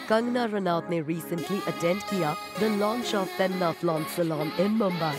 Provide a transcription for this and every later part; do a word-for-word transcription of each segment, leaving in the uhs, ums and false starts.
कंगना रनौत ने recently attend किया the launch of Femina Flaunt Salon in Mumbai.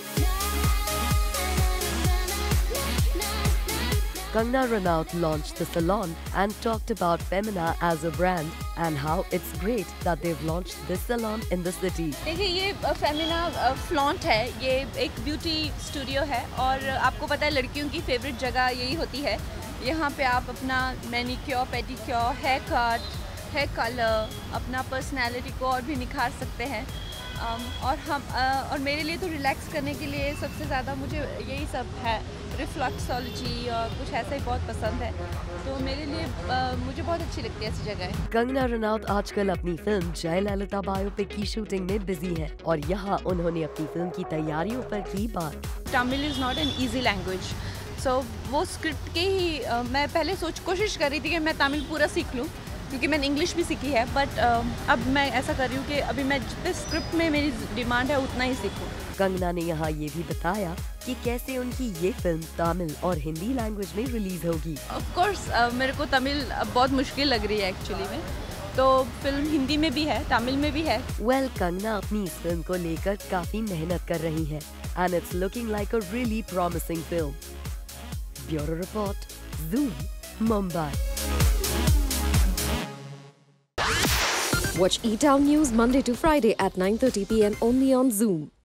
Kangna Ranaut launched the salon and talked about Femina as a brand and how it's great that they've launched this salon in the city. देखिए ये Femina flaunt है, ये एक beauty studio है और आपको पता है लड़कियों की फेवरेट जगह यही होती है. यहाँ पे आप अपना manicure, pedicure, hair cut, hair colour, अपना पर्सनैलिटी को और भी निखार सकते हैं. um, और हम uh, और मेरे लिए तो रिलैक्स करने के लिए सबसे ज़्यादा मुझे यही सब है, रिफ्लेक्सोलॉजी और कुछ ऐसा ही बहुत पसंद है. तो मेरे लिए uh, मुझे बहुत अच्छी लगती है ऐसी जगह. कंगना रनौत आजकल अपनी फिल्म जयललिता बायोपिक की शूटिंग में बिजी है और यहाँ उन्होंने अपनी फिल्म की तैयारियों पर की बात. Tamil is not an easy language, so वो स्क्रिप्ट के ही uh, मैं पहले सोच कोशिश कर रही थी कि मैं तमिल पूरा सीख लूँ क्योंकि मैंने इंग्लिश भी सीखी है, बट uh, अब मैं ऐसा कर रही हूँ कि अभी मैं जितने स्क्रिप्ट में मेरी डिमांड है उतना ही सीखूँ. कंगना ने यहाँ ये भी बताया कि कैसे उनकी ये फिल्म तमिल और हिंदी लैंग्वेज में रिलीज होगी. ऑफ कोर्स uh, मेरे को तमिल बहुत मुश्किल लग रही है एक्चुअली में, तो फिल्म हिंदी में भी है, तमिल में भी है. वेल well, कंगना अपनी इस फिल्म को लेकर काफी मेहनत कर रही है and it's looking like a really promising film. Bureau report, zoom, Mumbai. Watch E-Town News Monday to Friday at nine thirty p m only on Zoom.